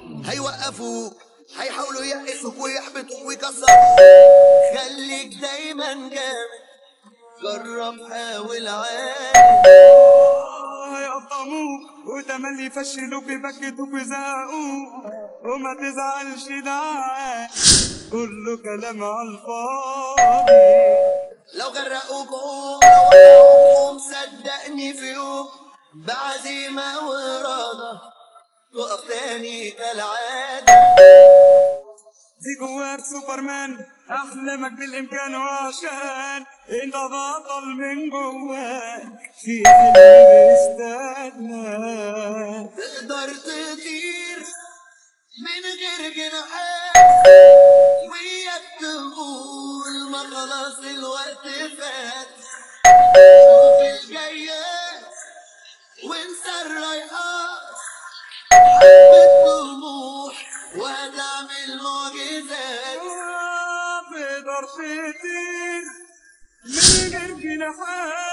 هيوقفوك، هيحاولوا ييأسوك ويحبطوك ويكسروك. خليك دايما جامد، جرب حاول عادي. هيقطموك وتملي يفشلوك يبكتوك ويزهقوك، وما تزعلش ده كله كلام عالفاضي. لو غرقوك قوم، لو وقعوك قوم، صدقني في يوم بعزيمة وإرادة تقف تاني كالعادة. دي جواك سوبرمان، احلامك بالامكان، وعشان انت بطل من جواك في حلم بيستناك. تقدر تطير من غير جناحات، وياك تقول ما خلاص الوقت فات. شوف الجايات وانسى الرايحات، حبة طموح وهتعمل معجزات. تقدر تطير من غير جناحات،